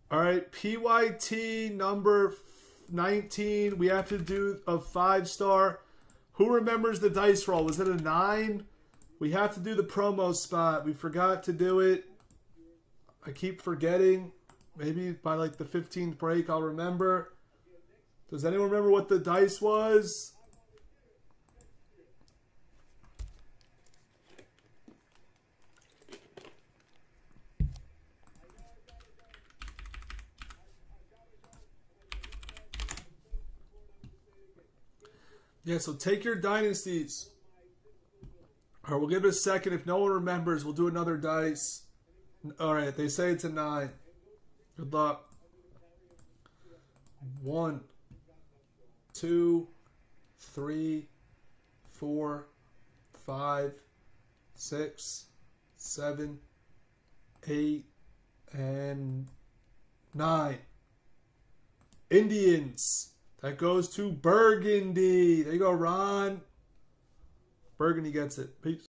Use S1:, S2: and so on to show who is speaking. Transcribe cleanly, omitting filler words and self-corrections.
S1: All right, PYT number 19. We have to do a 5-star. Who remembers the dice roll? Was it a 9? We have to do the promo spot. We forgot to do it. I keep forgetting. Maybe by like the 15th break I'll remember. Does anyone remember what the dice was? Yeah, so take your dynasties. All right, we'll give it a second. If no one remembers, we'll do another dice. All right, they say it's a 9. Good luck. 1, 2, 3, 4, 5, 6, 7, 8, and 9. Indians. That goes to Burgundy. There you go, Ron. Burgundy gets it. Peace.